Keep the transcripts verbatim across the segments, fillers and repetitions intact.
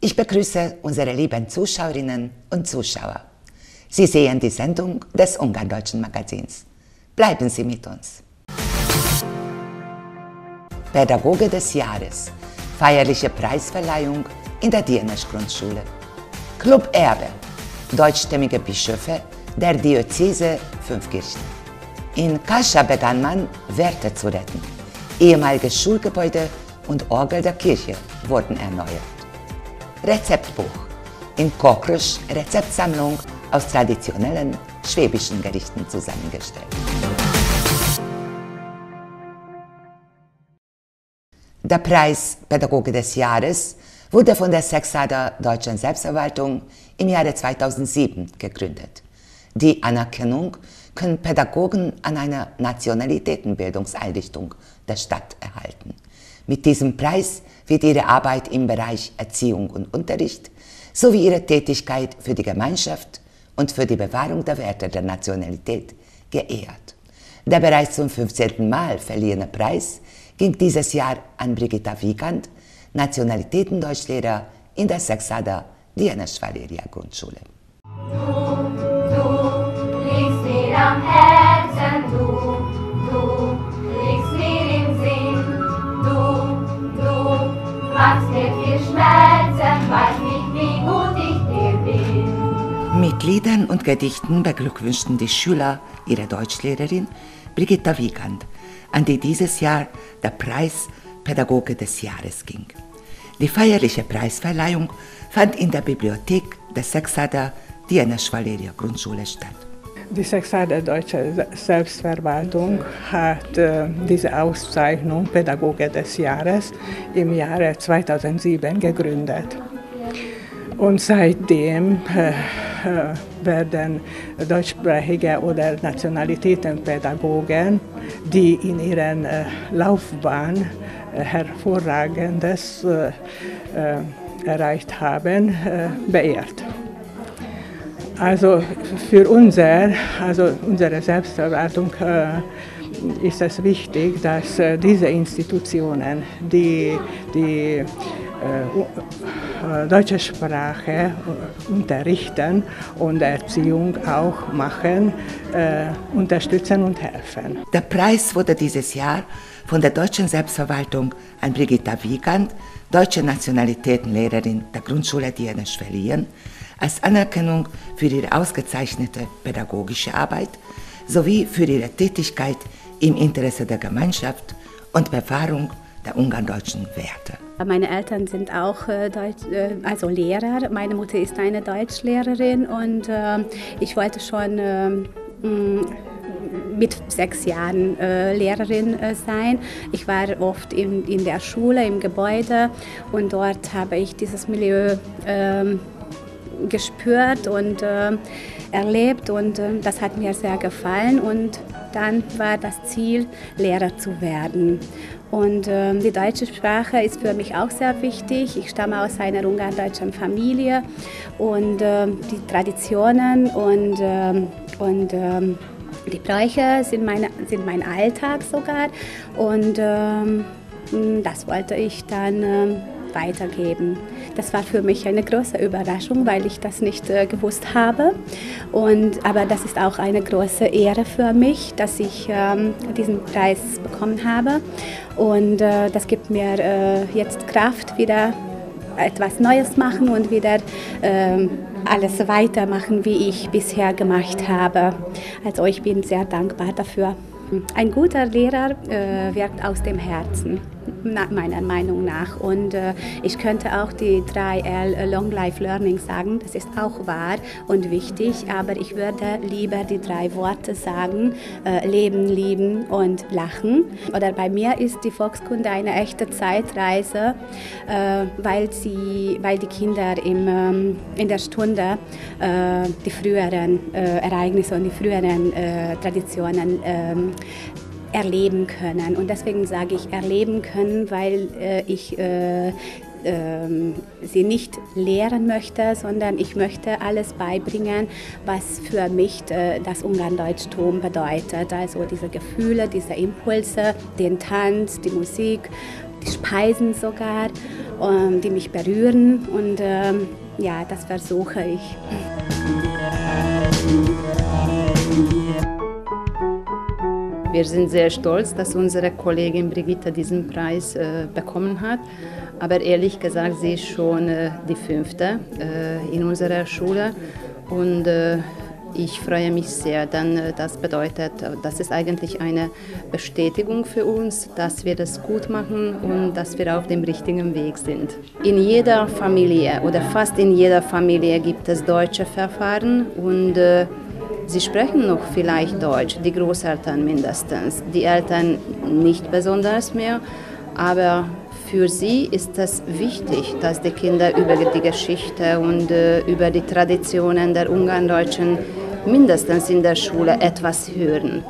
Ich begrüße unsere lieben Zuschauerinnen und Zuschauer. Sie sehen die Sendung des Ungarndeutschen Magazins. Bleiben Sie mit uns. Pädagoge des Jahres. Feierliche Preisverleihung in der Dienesch-Grundschule. Club Erbe. Deutschstämmige Bischöfe der Diözese Fünfkirchen. In Kascha begann man, Werte zu retten. Ehemalige Schulgebäude und Orgel der Kirche wurden erneuert. Rezeptbuch. In Kokrisch Rezeptsammlung aus traditionellen schwäbischen Gerichten zusammengestellt. Der Preis Pädagoge des Jahres wurde von der Sexader Deutschen Selbstverwaltung im Jahre zweitausendsieben gegründet. Die Anerkennung können Pädagogen an einer Nationalitätenbildungseinrichtung der Stadt erhalten. Mit diesem Preis wird ihre Arbeit im Bereich Erziehung und Unterricht sowie ihre Tätigkeit für die Gemeinschaft und für die Bewahrung der Werte der Nationalität geehrt. Der bereits zum fünfzehnten Mal verliehene Preis ging dieses Jahr an Brigitta Wiegand, Nationalitätendeutschlehrer in der Sexader Dienesch-Valeria-Grundschule. Du, du liegst mir am Herzen, du, du liegst mir im Sinn, du, du machst mir viel Schmerzen, weiß nicht, wie gut ich dir bin. Mit Liedern und Gedichten beglückwünschten die Schüler ihre Deutschlehrerin Brigitta Wiegand, an die dieses Jahr der Preis Pädagoge des Jahres ging. Die feierliche Preisverleihung fand in der Bibliothek der Sexader Dienesch-Valeria-Grundschule statt. Die Sexader Deutsche Selbstverwaltung hat äh, diese Auszeichnung Pädagoge des Jahres im Jahre zweitausendsieben gegründet. Und seitdem äh, äh, werden deutschsprachige oder Nationalitätenpädagogen, die in ihren äh, Laufbahn äh, Hervorragendes äh, äh, erreicht haben, äh, beehrt. Also für unser, also unsere Selbstverwaltung äh, ist es wichtig, dass äh, diese Institutionen, die die äh, deutsche Sprache unterrichten und Erziehung auch machen, äh, unterstützen und helfen. Der Preis wurde dieses Jahr von der Deutschen Selbstverwaltung an Brigitta Wiegand, deutsche Nationalitätenlehrerin der Grundschule Dienesch, verliehen, als Anerkennung für ihre ausgezeichnete pädagogische Arbeit sowie für ihre Tätigkeit im Interesse der Gemeinschaft und Bewahrung der ungarndeutschen Werte. Meine Eltern sind auch äh, Deutsch, äh, also Lehrer. Meine Mutter ist eine Deutschlehrerin und äh, ich wollte schon äh, mit sechs Jahren äh, Lehrerin äh, sein. Ich war oft in, in der Schule, im Gebäude, und dort habe ich dieses Milieu äh, gespürt und äh, erlebt, und äh, das hat mir sehr gefallen, und dann war das Ziel, Lehrer zu werden. Und äh, die deutsche Sprache ist für mich auch sehr wichtig. Ich stamme aus einer ungarndeutschen Familie, und äh, die Traditionen und, äh, und äh, die Bräuche sind, meine, sind mein Alltag sogar, und äh, das wollte ich dann äh, weitergeben. Das war für mich eine große Überraschung, weil ich das nicht äh, gewusst habe. Und, aber das ist auch eine große Ehre für mich, dass ich ähm, diesen Preis bekommen habe. Und äh, das gibt mir äh, jetzt Kraft, wieder etwas Neues machen und wieder äh, alles weitermachen, wie ich bisher gemacht habe. Also ich bin sehr dankbar dafür. Ein guter Lehrer äh, wirkt aus dem Herzen, meiner Meinung nach. Und äh, ich könnte auch die drei L Long Life Learning sagen, das ist auch wahr und wichtig, aber ich würde lieber die drei Worte sagen, äh, leben, lieben und lachen. Oder bei mir ist die Volkskunde eine echte Zeitreise, äh, weil, sie, weil die Kinder im, ähm, in der Stunde äh, die früheren äh, Ereignisse und die früheren äh, Traditionen ähm, erleben können. Und deswegen sage ich erleben können, weil äh, ich äh, äh, sie nicht lehren möchte, sondern ich möchte alles beibringen, was für mich äh, das Ungarndeutschtum bedeutet. Also diese Gefühle, diese Impulse, den Tanz, die Musik, die Speisen sogar, ähm, die mich berühren und ähm, ja, das versuche ich. Wir sind sehr stolz, dass unsere Kollegin Brigitte diesen Preis äh, bekommen hat. Aber ehrlich gesagt, sie ist schon äh, die fünfte äh, in unserer Schule. Und äh, ich freue mich sehr, denn äh, das bedeutet, das ist eigentlich eine Bestätigung für uns, dass wir das gut machen und dass wir auf dem richtigen Weg sind. In jeder Familie oder fast in jeder Familie gibt es deutsche Verfahren und äh, sie sprechen noch vielleicht Deutsch, die Großeltern mindestens, die Eltern nicht besonders mehr, aber für sie ist es wichtig, dass die Kinder über die Geschichte und äh, über die Traditionen der Ungarndeutschen mindestens in der Schule etwas hören.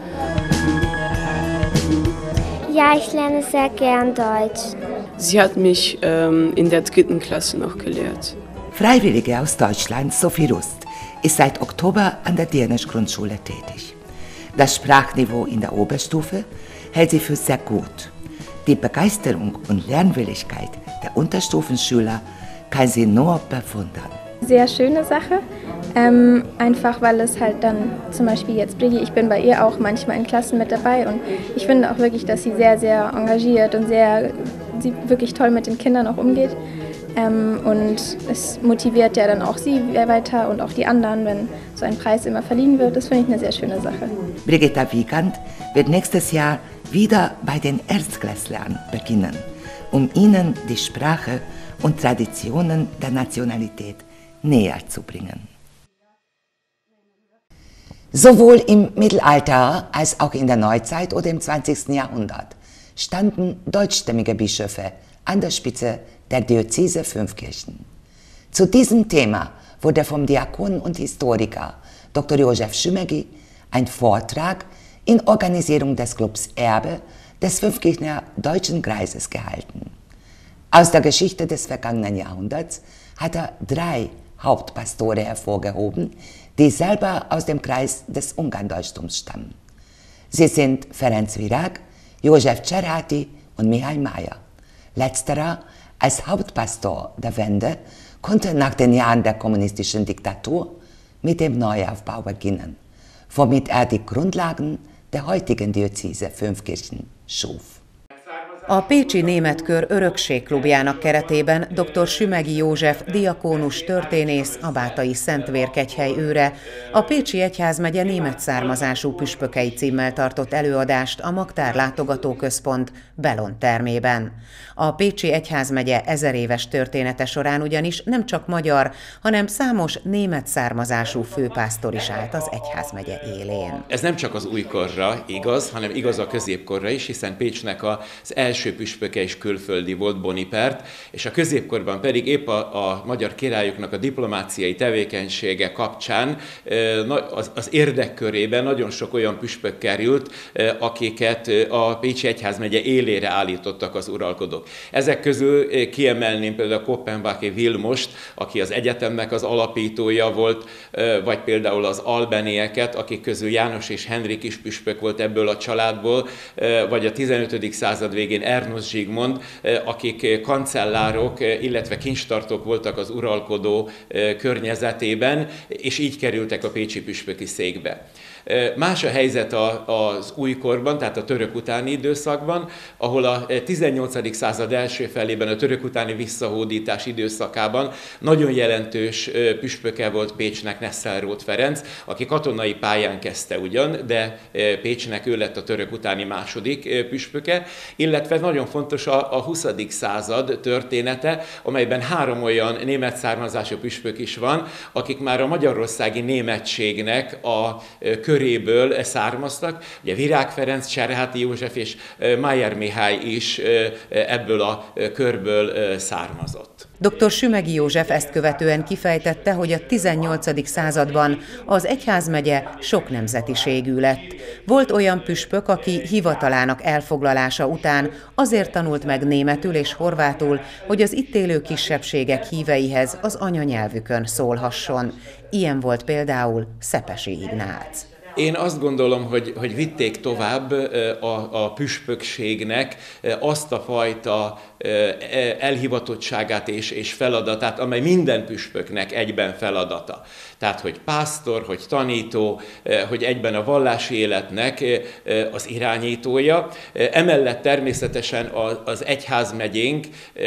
Ja, ich lerne sehr gern Deutsch. Sie hat mich ähm, in der dritten Klasse noch gelehrt. Freiwillige aus Deutschland, Sophie Rust, ist seit Oktober an der Dienesch-Grundschule tätig. Das Sprachniveau in der Oberstufe hält sie für sehr gut. Die Begeisterung und Lernwilligkeit der Unterstufenschüler kann sie nur bewundern. Sehr schöne Sache, ähm, einfach weil es halt dann zum Beispiel jetzt Brigi, ich bin bei ihr auch manchmal in Klassen mit dabei und ich finde auch wirklich, dass sie sehr, sehr engagiert und sehr, sie wirklich toll mit den Kindern auch umgeht. Ähm, und es motiviert ja dann auch sie weiter und auch die anderen, wenn so ein Preis immer verliehen wird. Das finde ich eine sehr schöne Sache. Brigitta Wiegand wird nächstes Jahr wieder bei den Erstklässlern beginnen, um ihnen die Sprache und Traditionen der Nationalität näher zu bringen. Sowohl im Mittelalter als auch in der Neuzeit oder im zwanzigsten Jahrhundert standen deutschstämmige Bischöfe an der Spitze der Diözese Fünfkirchen. Zu diesem Thema wurde vom Diakon und Historiker Doktor József Sümegi ein Vortrag in Organisierung des Clubs Erbe des Fünfkirchner Deutschen Kreises gehalten. Aus der Geschichte des vergangenen Jahrhunderts hat er drei Hauptpastore hervorgehoben, die selber aus dem Kreis des Ungarndeutchtums stammen. Sie sind Ferenc Virág, József Cserháti und Mihály Májer. Letzterer als Hauptpastor der Wende konnte nach den Jahren der kommunistischen Diktatur mit dem Neuaufbau beginnen, womit er die Grundlagen der heutigen Diözese Fünfkirchen schuf. A Pécsi Németkör Örökségklubjának keretében dr. Sümegi József diakónus történész, a Bátai Szentvérkegyhely őre a Pécsi Egyházmegye német származású püspökei címmel tartott előadást a Magtár Látogatóközpont Belon termében. A Pécsi Egyházmegye ezeréves története során ugyanis nem csak magyar, hanem számos német származású főpásztor is állt az egyházmegye élén. Ez nem csak az újkorra igaz, hanem igaz a középkorra is, hiszen Pécsnek az első püspöke is külföldi volt, Bonipert, és a középkorban pedig épp a, a magyar királyoknak a diplomáciai tevékenysége kapcsán az, az érdekkörében nagyon sok olyan püspök került, akiket a Pécsi Egyházmegye élére állítottak az uralkodók. Ezek közül kiemelném például a Koppenbáki Vilmost, aki az egyetemnek az alapítója volt, vagy például az albenieket, akik közül János és Henrik is püspök volt ebből a családból, vagy a tizenötödik század végén Ernst Zsigmond, akik kancellárok, illetve kincstartók voltak az uralkodó környezetében, és így kerültek a pécsi püspöki székbe. Más a helyzet az újkorban, tehát a török utáni időszakban, ahol a tizennyolcadik század első felében, a török utáni visszahódítás időszakában nagyon jelentős püspöke volt Pécsnek Nesselróth Ferenc, aki katonai pályán kezdte ugyan, de Pécsnek ő lett a török utáni második püspöke, illetve nagyon fontos a huszadik század története, amelyben három olyan német származású püspök is van, akik már a magyarországi németségnek a köréből származtak. Ugye Virág Ferenc, Cserháti József és Májer Mihály is ebből a körből származott. dr. Sümegi József ezt követően kifejtette, hogy a tizennyolcadik században az egyházmegye sok nemzetiségű lett. Volt olyan püspök, aki hivatalának elfoglalása után azért tanult meg németül és horvátul, hogy az itt élő kisebbségek híveihez az anyanyelvükön szólhasson. Ilyen volt például Szepesi Ignác. Én azt gondolom, hogy, hogy vitték tovább a, a püspökségnek azt a fajta elhivatottságát és, és feladatát, amely minden püspöknek egyben feladata. Tehát, hogy pásztor, hogy tanító, hogy egyben a vallási életnek az irányítója. Emellett természetesen az egyházmegyénk,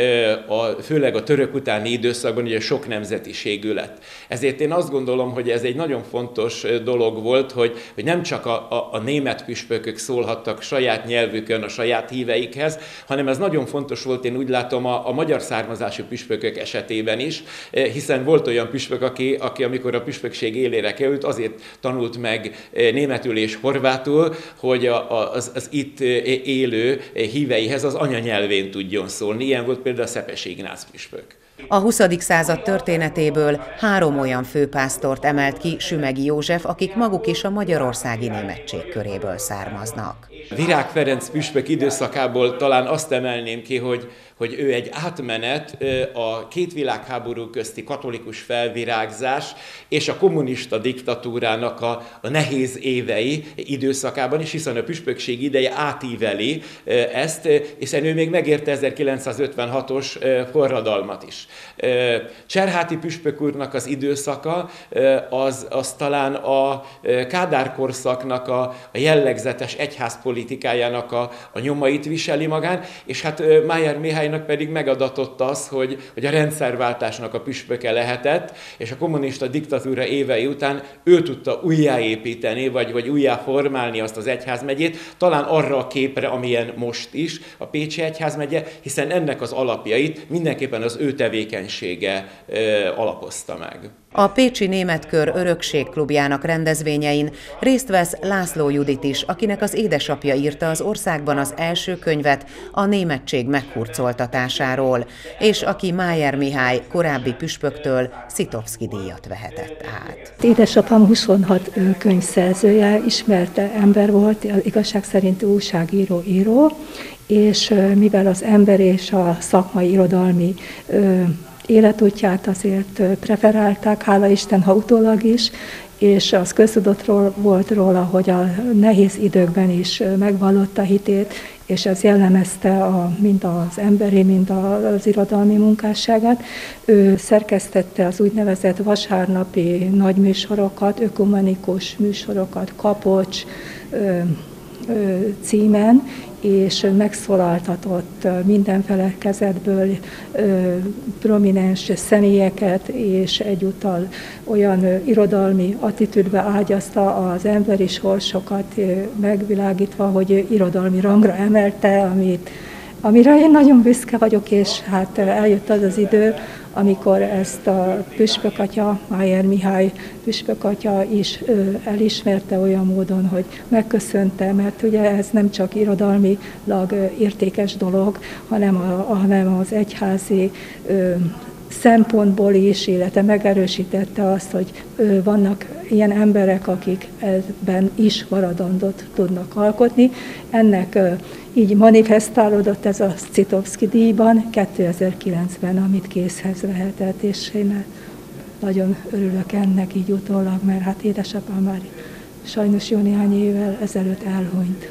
a, főleg a török utáni időszakban ugye sok nemzetiségű lett. Ezért én azt gondolom, hogy ez egy nagyon fontos dolog volt, hogy, hogy nem csak a, a, a német püspökök szólhattak saját nyelvükön a saját híveikhez, hanem ez nagyon fontos volt, én úgy látom, a, a magyar származású püspökök esetében is, hiszen volt olyan püspök, aki, aki amikor a püspökség élére került, azért tanult meg németül és horvátul, hogy a, az, az itt élő híveihez az anyanyelvén tudjon szólni. Ilyen volt például a Szepesi Ignác püspök. A huszadik század történetéből három olyan főpásztort emelt ki Sümeghy József, akik maguk is a magyarországi németség köréből származnak. Virág Ferenc püspök időszakából talán azt emelném ki, hogy, hogy ő egy átmenet a két világháború közti katolikus felvirágzás és a kommunista diktatúrának a, a nehéz évei időszakában is, hiszen a püspökség ideje átíveli ezt, hiszen ő még megérte ezerkilencszázötvenhatos forradalmat is. Cserháti püspök úrnak az időszaka az, az talán a Kádár korszaknak a, a jellegzetes egyházpolitikájának a, a nyomait viseli magán, és hát Májer Mihálynak pedig megadatott az, hogy, hogy a rendszerváltásnak a püspöke lehetett, és a kommunista diktatúra évei után ő tudta újjáépíteni, vagy, vagy újjáformálni azt az egyházmegyét, talán arra a képre, amilyen most is a Pécsi Egyházmegye, hiszen ennek az alapjait mindenképpen az ő tevékenysége ö, alapozta meg. A Pécsi Németkör Örökségklubjának rendezvényein részt vesz László Judit is, akinek az édesapja írta az országban az első könyvet a németség meghurcoltatásáról, és aki Májer Mihály korábbi püspöktől Szitovszky-díjat vehetett át. Édesapám huszonhat könyvszerzője, ismerte ember volt, igazság szerint újságíró, író, és mivel az ember és a szakmai irodalmi életútját azért preferálták, hála Isten, ha utólag is, és az köztudott volt róla, hogy a nehéz időkben is megvallotta hitét, és ez jellemezte a, mind az emberi, mind az irodalmi munkásságát. Ő szerkesztette az úgynevezett vasárnapi nagyműsorokat, ökumenikus műsorokat, Kapocs ö, ö, címen, és megszólaltatott mindenféle kezetből prominens személyeket, és egyúttal olyan irodalmi attitűdbe ágyazta az emberi sorsokat, megvilágítva, hogy irodalmi rangra emelte, amit, amire én nagyon büszke vagyok, és hát eljött az az idő, amikor ezt a püspökatya, Májer Mihály püspökatya is elismerte olyan módon, hogy megköszönte, mert ugye ez nem csak irodalmilag értékes dolog, hanem, a, hanem az egyházi szempontból is, illetve megerősítette azt, hogy vannak ilyen emberek, akik ebben is maradandót tudnak alkotni. Ennek így manifestálódott ez a Szitovszky-díjban kétezer-kilencben, amit készhez vehetett, és én nagyon örülök ennek így utólag, mert hát édesapám már sajnos jó néhány évvel ezelőtt elhunyt.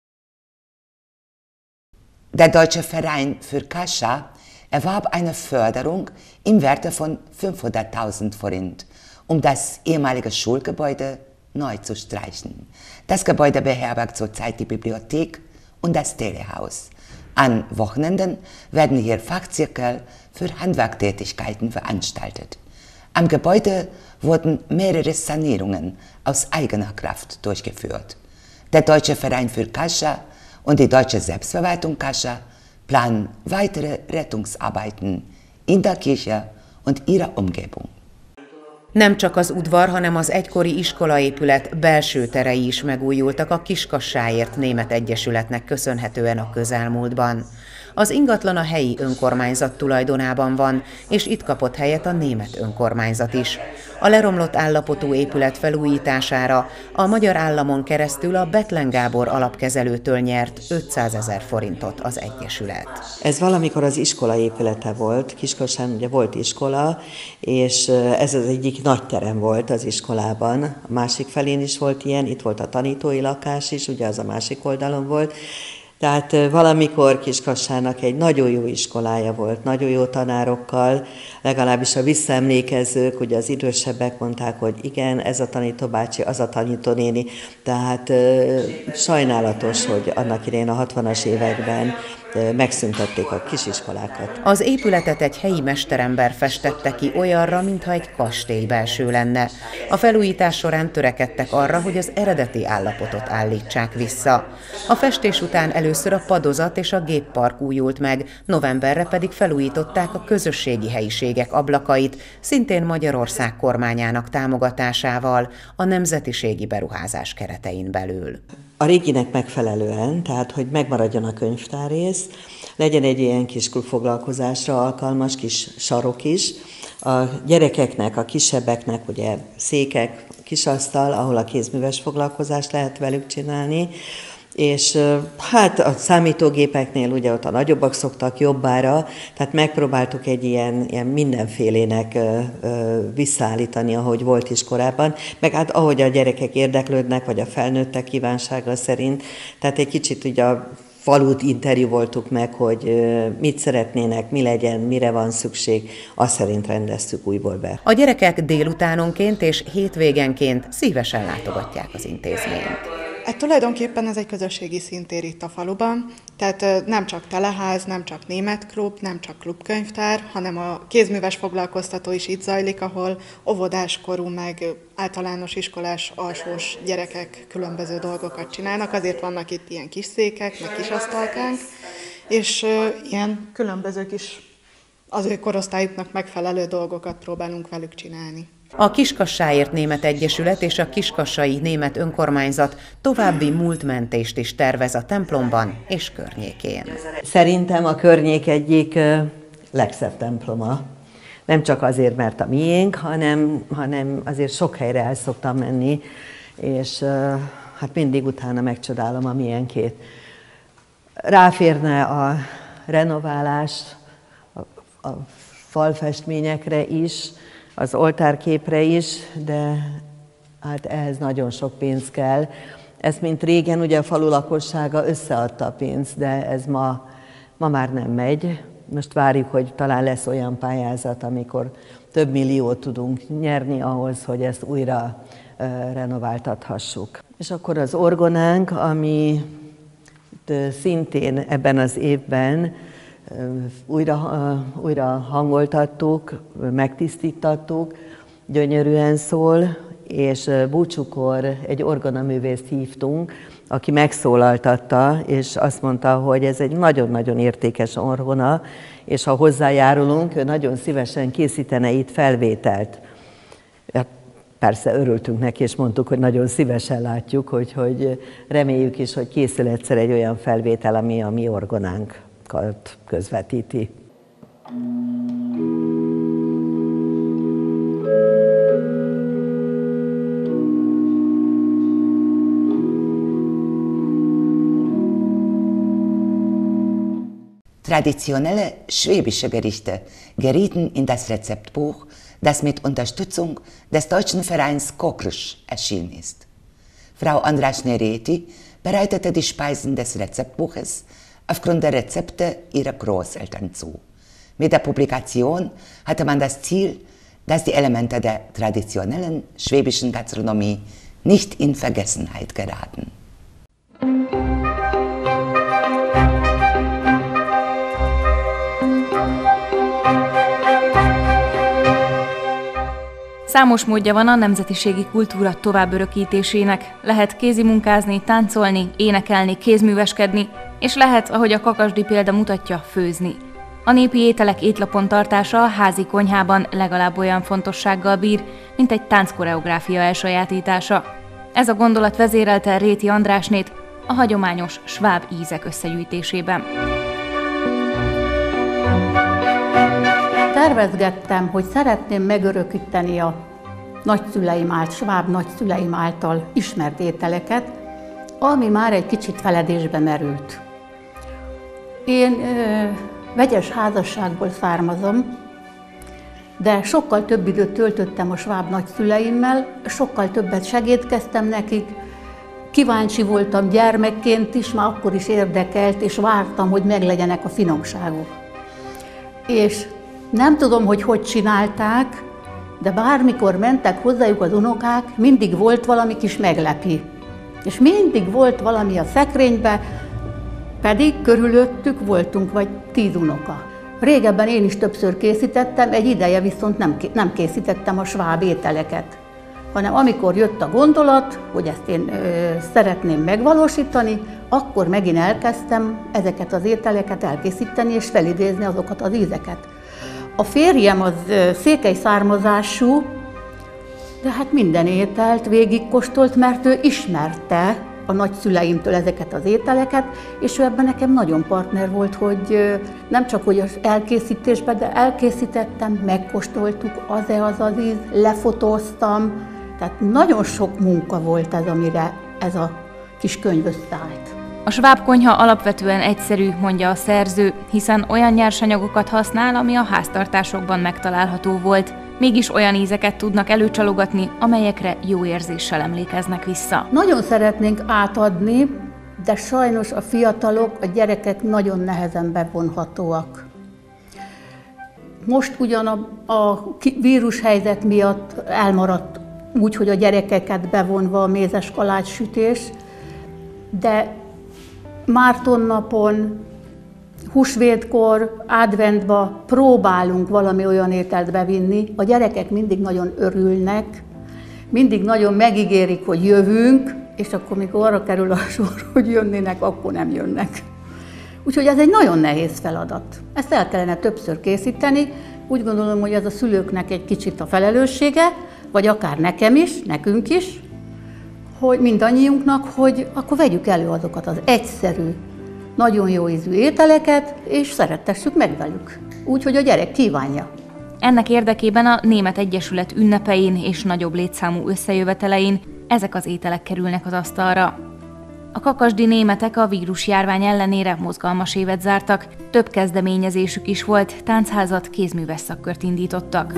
Der Deutsche Verein für Kascha erwarb eine Förderung im Werte von fünfhunderttausend Forint, um das ehemalige Schulgebäude neu zu streichen. Das Gebäude beherbergt zurzeit die Bibliothek und das Telehaus. An Wochenenden werden hier Fachzirkel für Handwerktätigkeiten veranstaltet. Am Gebäude wurden mehrere Sanierungen aus eigener Kraft durchgeführt. Der Deutsche Verein für Kascha und die Deutsche Selbstverwaltung Kascha planen weitere Rettungsarbeiten in der Kirche und ihrer Umgebung. Nem csak az udvar, hanem az egykori iskolaépület belső terei is megújultak a Kiskassáért Német Egyesületnek köszönhetően a közelmúltban. Az ingatlan a helyi önkormányzat tulajdonában van, és itt kapott helyet a német önkormányzat is. A leromlott állapotú épület felújítására a magyar államon keresztül a Bethlen Gábor alapkezelőtől nyert ötszázezer forintot az egyesület. Ez valamikor az iskola épülete volt, Kiskossán ugye volt iskola, és ez az egyik nagy terem volt az iskolában. A másik felén is volt ilyen, itt volt a tanítói lakás is, ugye az a másik oldalon volt. Tehát valamikor Kiskassának egy nagyon jó iskolája volt, nagyon jó tanárokkal, legalábbis a visszaemlékezők, ugye az idősebbek mondták, hogy igen, ez a tanítóbácsi, az a tanítónéni, tehát sajnálatos, hogy annak idején a hatvanas években megszüntették a kisiskolákat. Az épületet egy helyi mesterember festette ki olyanra, mintha egy kastély belső lenne. A felújítás során törekedtek arra, hogy az eredeti állapotot állítsák vissza. A festés után először a padozat és a géppark újult meg, novemberre pedig felújították a közösségi helyiségek ablakait, szintén Magyarország kormányának támogatásával, a nemzetiségi beruházás keretein belül. A réginek megfelelően, tehát hogy megmaradjon a könyvtárrész, legyen egy ilyen kis klubfoglalkozásra alkalmas kis sarok is, a gyerekeknek, a kisebbeknek ugye székek, kisasztal, ahol a kézműves foglalkozást lehet velük csinálni, és hát a számítógépeknél ugye ott a nagyobbak szoktak jobbára, tehát megpróbáltuk egy ilyen, ilyen mindenfélének visszaállítani, ahogy volt is korábban, meg hát ahogy a gyerekek érdeklődnek, vagy a felnőttek kívánsága szerint, tehát egy kicsit ugye a falut interjú voltuk meg, hogy mit szeretnének, mi legyen, mire van szükség, azt szerint rendeztük újból be. A gyerekek délutánonként és hétvégenként szívesen látogatják az intézményt. Hát tulajdonképpen ez egy közösségi szintér itt a faluban, tehát nem csak teleház, nem csak német klub, nem csak klubkönyvtár, hanem a kézműves foglalkoztató is itt zajlik, ahol óvodáskorú meg általános iskolás alsós gyerekek különböző dolgokat csinálnak, azért vannak itt ilyen kis székek, meg kis asztalkánk, és ilyen különböző kis az ő korosztályuknak megfelelő dolgokat próbálunk velük csinálni. A Kiskassáért Német Egyesület és a Kiskassai Német Önkormányzat további múltmentést is tervez a templomban és környékén. Szerintem a környék egyik legszebb temploma. Nem csak azért, mert a miénk, hanem, hanem azért sok helyre el szoktam menni, és hát mindig utána megcsodálom a miénkét. Ráférne a renoválás, a, a falfestményekre is, az oltárképre is, de hát ehhez nagyon sok pénz kell. Ez mint régen, ugye a falu lakossága összeadta a pénzt, de ez ma, ma már nem megy. Most várjuk, hogy talán lesz olyan pályázat, amikor több milliót tudunk nyerni ahhoz, hogy ezt újra uh, renováltathassuk. És akkor az orgonánk, ami uh, szintén ebben az évben Újra, újra hangoltattuk, megtisztítattuk, gyönyörűen szól, és búcsúkor egy orgonaművészt hívtunk, aki megszólaltatta, és azt mondta, hogy ez egy nagyon-nagyon értékes orgona, és ha hozzájárulunk, ő nagyon szívesen készítene itt felvételt. Persze örültünk neki, és mondtuk, hogy nagyon szívesen látjuk, hogy, hogy reméljük is, hogy készül egyszer egy olyan felvétel, ami a mi orgonánk közvetíti. Traditionelle schwäbische Gerichte gerieten in das Rezeptbuch, das mit Unterstützung des deutschen Vereins Kokrisch erschienen ist. Frau András Nereti bereitete die Speisen des Rezeptbuches aufgrund der Rezepte ihrer Großeltern zu. Mit der Publikation hatte man das Ziel, dass die Elemente der traditionellen schwäbischen Gastronomie nicht in Vergessenheit geraten. Számos módja van a nemzetiségi kultúra továbbörökítésének. Lehet kézimunkázni, táncolni, énekelni, kézműveskedni, és lehet, ahogy a kakasdi példa mutatja, főzni. A népi ételek étlapon tartása a házi konyhában legalább olyan fontossággal bír, mint egy tánckoreográfia elsajátítása. Ez a gondolat vezérelte Réti Andrásnét a hagyományos sváb ízek összegyűjtésében. tervezgettem, hogy szeretném megörökíteni a nagyszüleim által, sváb nagyszüleim által ismert ételeket, ami már egy kicsit feledésbe merült. Én ö, vegyes házasságból származom, de sokkal több időt töltöttem a sváb nagyszüleimmel, sokkal többet segédkeztem nekik, kíváncsi voltam gyermekként is, már akkor is érdekelt, és vártam, hogy meglegyenek a finomságok. És nem tudom, hogy hogy csinálták, de bármikor mentek hozzájuk az unokák, mindig volt valami kis meglepi. És mindig volt valami a szekrénybe, pedig körülöttük voltunk vagy tíz unoka. Régebben én is többször készítettem, egy ideje viszont nem, nem készítettem a sváb ételeket, hanem amikor jött a gondolat, hogy ezt én ö, szeretném megvalósítani, akkor megint elkezdtem ezeket az ételeket elkészíteni és felidézni azokat az ízeket. A férjem az ö, székely származású, de hát minden ételt végigkóstolt, mert ő ismerte a nagyszüleimtől ezeket az ételeket, és ő ebben nekem nagyon partner volt, hogy nem csak hogy az elkészítésben, de elkészítettem, megkóstoltuk, az-e az az íz, lefotóztam, tehát nagyon sok munka volt ez, amire ez a kis könyv összeállt. A sváb konyha alapvetően egyszerű, mondja a szerző, hiszen olyan nyersanyagokat használ, ami a háztartásokban megtalálható volt. Mégis olyan ízeket tudnak előcsalogatni, amelyekre jó érzéssel emlékeznek vissza. Nagyon szeretnénk átadni, de sajnos a fiatalok, a gyerekek nagyon nehezen bevonhatóak. Most ugyan a, a vírushelyzet miatt elmaradt úgy, hogy a gyerekeket bevonva a mézes kalács sütés, de Mártonnapon, húsvétkor, adventba próbálunk valami olyan ételt bevinni. A gyerekek mindig nagyon örülnek, mindig nagyon megígérik, hogy jövünk, és akkor, mikor arra kerül a sor, hogy jönnének, akkor nem jönnek. Úgyhogy ez egy nagyon nehéz feladat. Ezt el kellene többször készíteni. Úgy gondolom, hogy ez a szülőknek egy kicsit a felelőssége, vagy akár nekem is, nekünk is, hogy mindannyiunknak, hogy akkor vegyük elő azokat az egyszerű, nagyon jó ízű ételeket, és szerettessük meg velük. Úgy, hogy a gyerek kívánja. Ennek érdekében a Német Egyesület ünnepein és nagyobb létszámú összejövetelein ezek az ételek kerülnek az asztalra. A kakasdi németek a vírusjárvány ellenére mozgalmas évet zártak, több kezdeményezésük is volt, táncházat, kézműves szakkört indítottak.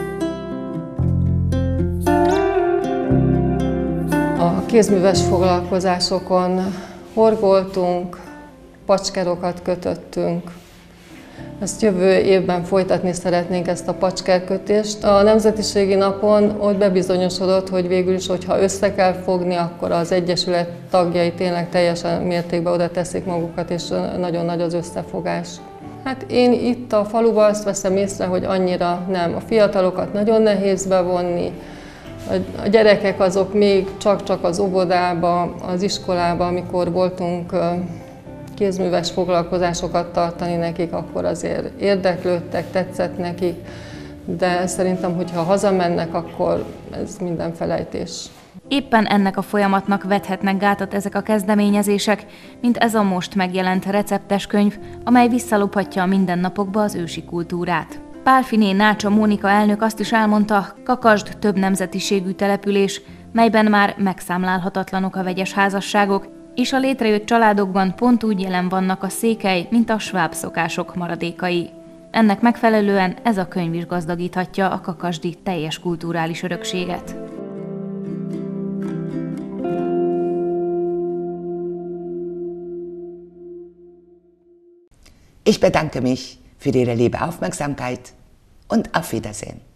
A kézműves foglalkozásokon horgoltunk, pacskerokat kötöttünk. Ezt jövő évben folytatni szeretnénk, ezt a pacskerkötést. A Nemzetiségi Napon ott bebizonyosodott, hogy végül is, hogyha össze kell fogni, akkor az Egyesület tagjai tényleg teljesen mértékben oda teszik magukat, és nagyon nagy az összefogás. Hát én itt a faluban azt veszem észre, hogy annyira nem. A fiatalokat nagyon nehéz bevonni, a gyerekek azok még csak-csak az óvodába, az iskolába, amikor voltunk kézműves foglalkozásokat tartani nekik, akkor azért érdeklődtek, tetszett nekik, de szerintem, hogyha hazamennek, akkor ez minden felejtés. Éppen ennek a folyamatnak vethetnek gátat ezek a kezdeményezések, mint ez a most megjelent receptes könyv, amely visszalophatja a mindennapokba az ősi kultúrát. Pálfiné Nácsa Mónika elnök azt is elmondta, Kakasd több nemzetiségű település, melyben már megszámlálhatatlanok a vegyes házasságok, és a létrejött családokban pont úgy jelen vannak a székely, mint a sváb szokások maradékai. Ennek megfelelően ez a könyv is gazdagíthatja a kakasdi teljes kulturális örökséget. Ich bedanke mich für Ihre liebe Aufmerksamkeit und auf Wiedersehen.